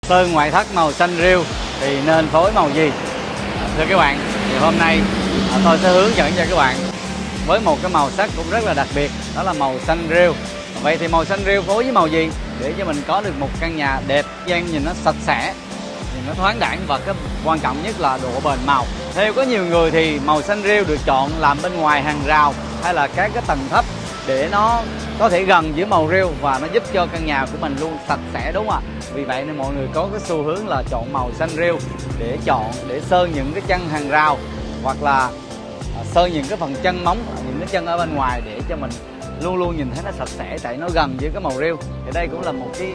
Sơn ngoại thất màu xanh rêu thì nên phối màu gì? Thưa các bạn, thì hôm nay tôi sẽ hướng dẫn cho các bạn với một cái màu sắc cũng rất là đặc biệt, đó là màu xanh rêu. Vậy thì màu xanh rêu phối với màu gì để cho mình có được một căn nhà đẹp, gian nhìn nó sạch sẽ, nhìn nó thoáng đãng, và cái quan trọng nhất là độ bền màu. Theo có nhiều người thì màu xanh rêu được chọn làm bên ngoài hàng rào hay là các cái tầng thấp để nó có thể gần với màu rêu và nó giúp cho căn nhà của mình luôn sạch sẽ, đúng không ạ? Vì vậy nên mọi người có cái xu hướng là chọn màu xanh rêu để sơn những cái chân hàng rào, hoặc là sơn những cái phần chân móng, những cái chân ở bên ngoài để cho mình luôn luôn nhìn thấy nó sạch sẽ, tại nó gần với cái màu rêu. Thì đây cũng là một cái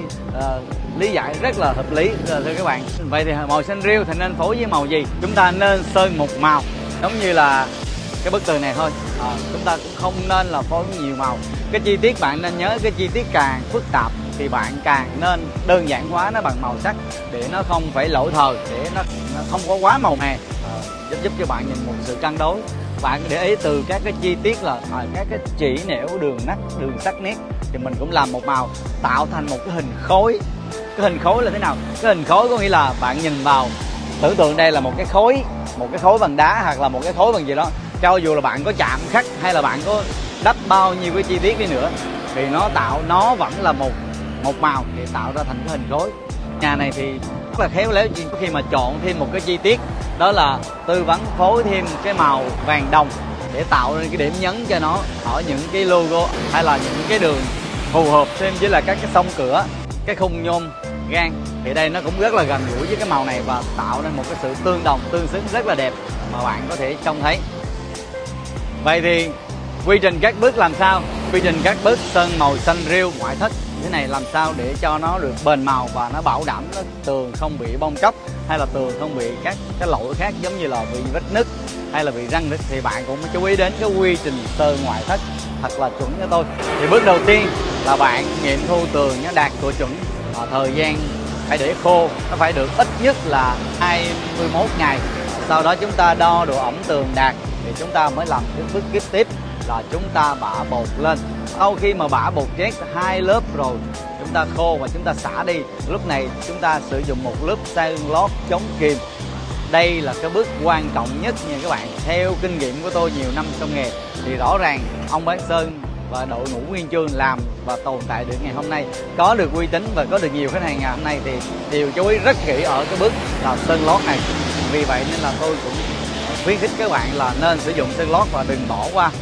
lý giải rất là hợp lý, thưa các bạn. Vậy thì màu xanh rêu thì nên phối với màu gì? Chúng ta nên sơn một màu, giống như là cái bức tường này thôi. Chúng ta cũng không nên là phối nhiều màu. Cái chi tiết bạn nên nhớ, cái chi tiết càng phức tạp thì bạn càng nên đơn giản hóa nó bằng màu sắc để nó không phải lỗi thời, để nó không có quá màu mè, giúp cho bạn nhìn một sự cân đối. Bạn để ý từ các cái chi tiết là các cái chỉ nẻo, đường nét, đường sắc nét thì mình cũng làm một màu tạo thành một cái hình khối. Cái hình khối là thế nào? Cái hình khối có nghĩa là bạn nhìn vào, tưởng tượng đây là một cái khối bằng đá hoặc là một cái khối bằng gì đó. Cho dù là bạn có chạm khắc hay là bạn có đắp bao nhiêu cái chi tiết đi nữa thì nó vẫn là một màu để tạo ra thành cái hình khối. Nhà này thì rất là khéo léo khi mà chọn thêm một cái chi tiết, đó là tư vấn phối thêm cái màu vàng đồng để tạo nên cái điểm nhấn cho nó ở những cái logo hay là những cái đường phù hợp thêm với là các cái song cửa, cái khung nhôm gan. Thì đây nó cũng rất là gần gũi với cái màu này và tạo nên một cái sự tương đồng, tương xứng rất là đẹp mà bạn có thể trông thấy. Vậy thì quy trình các bước làm sao? Quy trình các bước sơn màu xanh rêu ngoại thất thế này làm sao để cho nó được bền màu và nó bảo đảm tường không bị bong tróc hay là tường không bị các cái lỗi khác giống như là bị vết nứt hay là bị răng nứt, thì bạn cũng chú ý đến cái quy trình sơn ngoại thất thật là chuẩn cho tôi. Thì bước đầu tiên là bạn nghiệm thu tường nó đạt của chuẩn, thời gian phải để khô nó phải được ít nhất là 21 ngày. Sau đó chúng ta đo độ ẩm tường đạt thì chúng ta mới làm cái bước tiếp là chúng ta bã bột lên. Sau khi mà bã bột chét 2 lớp rồi, chúng ta khô và chúng ta xả đi. Lúc này chúng ta sử dụng một lớp sơn lót chống kìm. Đây là cái bước quan trọng nhất nha các bạn. Theo kinh nghiệm của tôi nhiều năm trong nghề thì rõ ràng ông bán sơn và đội ngũ Nguyên Chương làm và tồn tại được ngày hôm nay, có được uy tín và có được nhiều khách hàng ngày hôm nay thì đều chú ý rất kỹ ở cái bước là sơn lót này. Vì vậy nên là tôi cũng khuyến khích các bạn là nên sử dụng sơn lót và đừng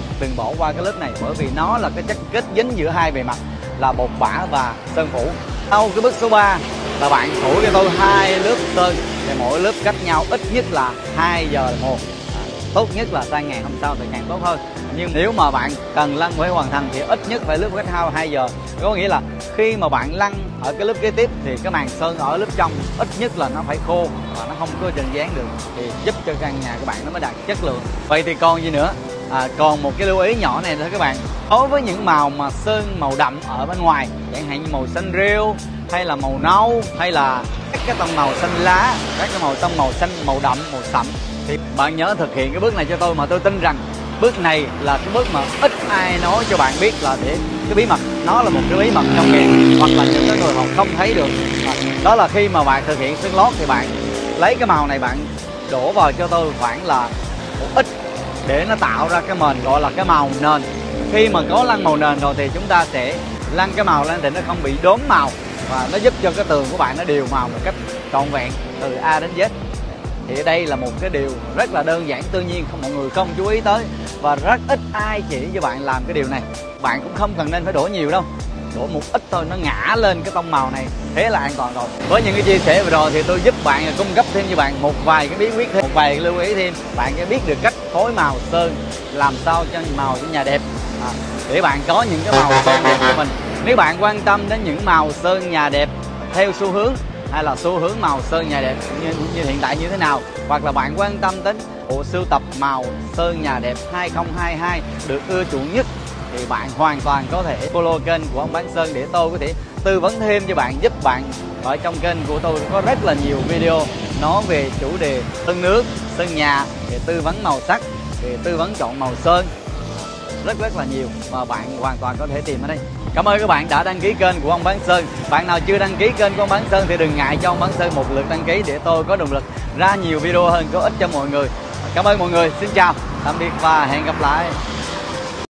bỏ qua cái lớp này, bởi vì nó là cái chất kết dính giữa hai bề mặt là bột bã và sơn phủ. Sau cái bước số 3 là bạn phủ cho tôi 2 lớp sơn, thì mỗi lớp cách nhau ít nhất là 2 giờ đồng hồ. Tốt nhất là sang ngày hôm sau thì càng tốt hơn. Nhưng nếu mà bạn cần lăn phải hoàn thành thì ít nhất phải lớp cách nhau 2 giờ. Có nghĩa là khi mà bạn lăn ở cái lớp kế tiếp thì cái màn sơn ở lớp trong ít nhất là nó phải khô và nó không có trơn dáng được, thì giúp cho căn nhà của bạn nó mới đạt chất lượng. Vậy thì còn gì nữa? Còn một cái lưu ý nhỏ này thôi các bạn. Đối với những màu mà sơn màu đậm ở bên ngoài, chẳng hạn như màu xanh rêu hay là màu nâu hay là các cái tông màu xanh lá, các cái tông màu xanh, màu đậm, màu sậm, thì bạn nhớ thực hiện cái bước này cho tôi, mà tôi tin rằng bước này là cái bước mà ít ai nói cho bạn biết, là để cái bí mật, nó là một cái bí mật trong nghề hoặc là những cái người họ không thấy được. Đó là khi mà bạn thực hiện sơn lót thì bạn lấy cái màu này bạn đổ vào cho tôi khoảng là một ít để nó tạo ra cái mền gọi là cái màu nền. Khi mà có lăn màu nền rồi thì chúng ta sẽ lăn cái màu lên thì nó không bị đốm màu và nó giúp cho cái tường của bạn nó đều màu một cách trọn vẹn từ A đến Z. Thì đây là một cái điều rất là đơn giản, tự nhiên mọi người không chú ý tới và rất ít ai chỉ cho bạn làm cái điều này. Bạn cũng không cần nên phải đổ nhiều đâu, đổ một ít thôi, nó ngã lên cái tông màu này thế là an toàn rồi. Với những cái chia sẻ vừa rồi thì tôi giúp bạn cung cấp thêm cho bạn một vài cái bí quyết thêm, một vài cái lưu ý thêm, bạn sẽ biết được cách phối màu sơn làm sao cho màu cho nhà đẹp, để bạn có những cái màu sơn đẹp của mình. Nếu bạn quan tâm đến những màu sơn nhà đẹp theo xu hướng hay là xu hướng màu sơn nhà đẹp như hiện tại như thế nào, hoặc là bạn quan tâm đến bộ sưu tập màu sơn nhà đẹp 2022 được ưa chuộng nhất, thì bạn hoàn toàn có thể follow kênh của ông Bán Sơn để tôi có thể tư vấn thêm cho bạn, giúp bạn. Ở trong kênh của tôi có rất là nhiều video nói về chủ đề sơn nước, sơn nhà, về tư vấn màu sắc, về tư vấn chọn màu sơn, rất là nhiều và bạn hoàn toàn có thể tìm ở đây. Cảm ơn các bạn đã đăng ký kênh của ông Bán Sơn. Bạn nào chưa đăng ký kênh của ông Bán Sơn thì đừng ngại cho ông Bán Sơn một lượt đăng ký để tôi có động lực ra nhiều video hơn có ích cho mọi người. Cảm ơn mọi người, xin chào, tạm biệt và hẹn gặp lại.